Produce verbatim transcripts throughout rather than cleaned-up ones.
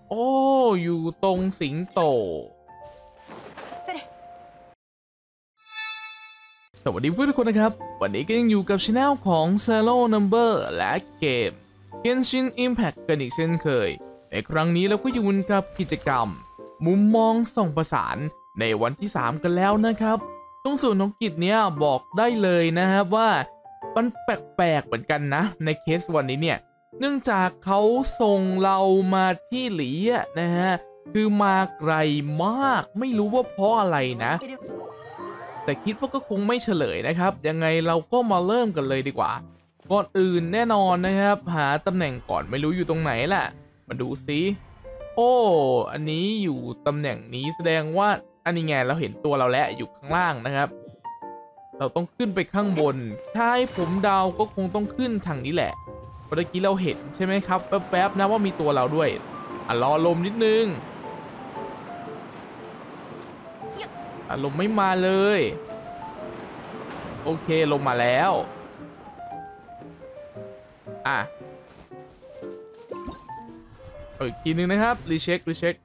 โอ้อยู่ตรงสิงโตสวัสดีเพื่อนทุกคนนะครับวันนี้ก็ยังอยู่กับช anel ของ Zero Number และเกม Genshin Impact กันอีกเช่นเคยในครั้งนี้เราก็อยู่กับกิจกรรมมุมมองส่องประสานในวันที่สามกันแล้วนะครับตรงส่วนของกิจเนี้ยบอกได้เลยนะครับว่ามันแปลกๆเหมือนกันนะในเคสวันนี้เนี่ยเนื่องจากเขาส่งเรามาที่หลีอะนะฮะคือมาไกลมากไม่รู้ว่าเพราะอะไรนะแต่คิดว่าก็คงไม่เฉลยนะครับยังไงเราก็มาเริ่มกันเลยดีกว่าก่อนอื่นแน่นอนนะครับหาตำแหน่งก่อนไม่รู้อยู่ตรงไหนแหละมาดูซิโอ้อันนี้อยู่ตำแหน่งนี้แสดงว่าอันนี้ไงเราเห็นตัวเราแล้วอยู่ข้างล่างนะครับเราต้องขึ้นไปข้างบนถ้าให้ผมเดาก็คงต้องขึ้นทางนี้แหละเมื่อกี้เราเห็นใช่ไหมครับแป๊บๆนะว่ามีตัวเราด้วยอ่ะรอลมนิดนึงอารมณ์ไม่มาเลยโอเคลงมาแล้วอ่ะอีกทีนึงนะครับรีเช็ครีเช็ค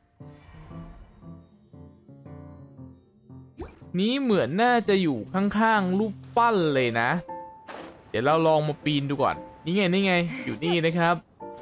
นี้เหมือนน่าจะอยู่ข้างๆรูปปั้นเลยนะเดี๋ยวเราลองมาปีนดูก่อนนี่ไงนี่ไงอยู่นี่นะครับ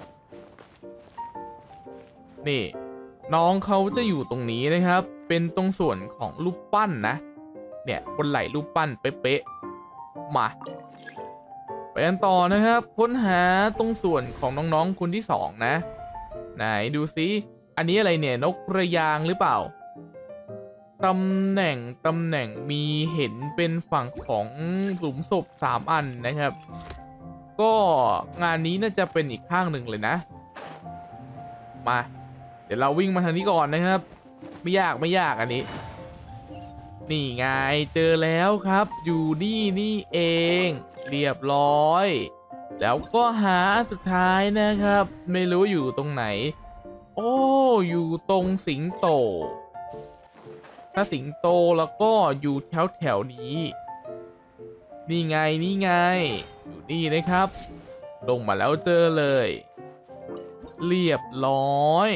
นี่น้องเขาจะอยู่ตรงนี้นะครับเป็นตรงส่วนของรูปปั้นนะเนี่ยบนไหล่รูปปั้นเป๊ะๆมาไปกันต่อนะครับค้นหาตรงส่วนของน้องๆคนที่สองนะไหนดูซิอันนี้อะไรเนี่ยนกกระยางหรือเปล่าตำแหน่งตำแหน่งมีเห็นเป็นฝั่งของหลุมศพสามอันนะครับก็งานนี้น่าจะเป็นอีกข้างหนึ่งเลยนะมาเดี๋ยวเราวิ่งมาทางนี้ก่อนนะครับไม่ยากไม่ยากอันนี้นี่ไงเจอแล้วครับอยู่นี่นี่เองเรียบร้อยแล้วก็หาสุดท้ายนะครับไม่รู้อยู่ตรงไหนโอ้อยู่ตรงสิงโตถ้าสิงโตแล้วก็อยู่แถวแถวนี้นี่ไงนี่ไงอยู่นี่นะครับลงมาแล้วเจอเลยเรียบร้อย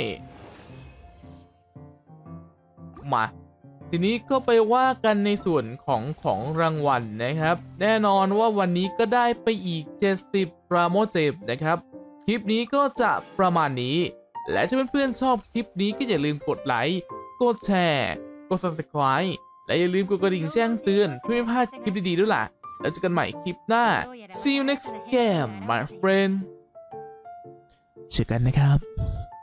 มาทีนี้ก็ไปว่ากันในส่วนของของรางวัลนะครับแน่นอนว่าวันนี้ก็ได้ไปอีกเจ็ดสิบปราโมทเจมนะครับคลิปนี้ก็จะประมาณนี้และถ้าเพื่อนๆชอบคลิปนี้ก็อย่าลืมกดไลค์กดแชร์กด ซับสไครบ์ และอย่าลืมกดกระดิ่งแจ้งเตือนเพื่อไม่พลาดคลิปดีๆด้วยล่ะแล้วเจอกันใหม่คลิปหน้า see you next game my friend เจอกันนะครับ